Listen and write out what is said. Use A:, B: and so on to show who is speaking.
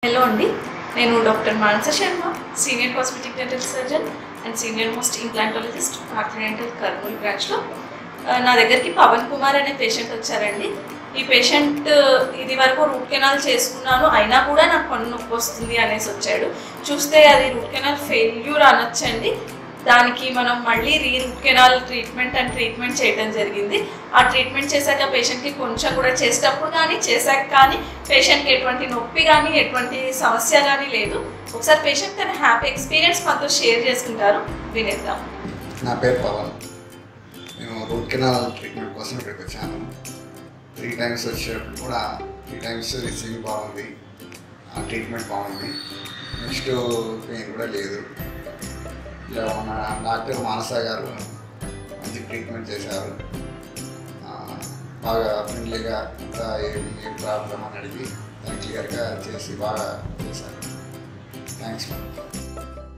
A: Hello అండి, నేను doctor Manasa Sharma, senior cosmetic dental surgeon and senior most implantologist Partha dental Kurnool బ్రాంచ్లో. నా దగ్గరికి పవన్ కుమార్ అనే పేషెంట్ వచ్చారండి. ఈ పేషెంట్ ఇది వరకు రూట్ కెనాల్ చేసుకున్నాను, అయినా కూడా నాకు పన్ను నొప్పి వస్తుంది అనేసి వచ్చాడు. చూస్తే అది రూట్ కెనాల్ ఫెయిల్యూర్ అనొచ్చండి. దానికి మనం మళ్ళీ రూట్ కెనాల్ ట్రీట్మెంట్ చేయడం జరిగింది. ఆ ట్రీట్మెంట్ చేశాక పేషెంట్కి కొంచెం కూడా చేసేటప్పుడు కానీ చేశాక కానీ పేషెంట్కి ఎటువంటి నొప్పి కానీ ఎటువంటి సమస్య కానీ లేదు. ఒకసారి పేషెంట్ తన హ్యాపీ ఎక్స్పీరియన్స్ మాతో షేర్ చేసుకుంటారు, వినేద్దాం.
B: నా పేరు పవన్. నేను రూట్ కెనాల్ ట్రీట్మెంట్ కోసం ఇక్కడికి వచ్చాను. 3 times వచ్చేటప్పుడు కూడా 3 times రిసీవింగ్ బాగుంది, ట్రీట్మెంట్ బాగుంది, నెక్స్ట్ పెయిన్ కూడా లేదు. ఇలా మన డాక్టర్ మానస గారు మంచి ట్రీట్మెంట్ చేశారు. బాగా ఫ్రెండ్లీగా ఏం ప్రాబ్లం అని అడిగి క్లియర్గా చేసి బాగా చేశారు. థ్యాంక్స్.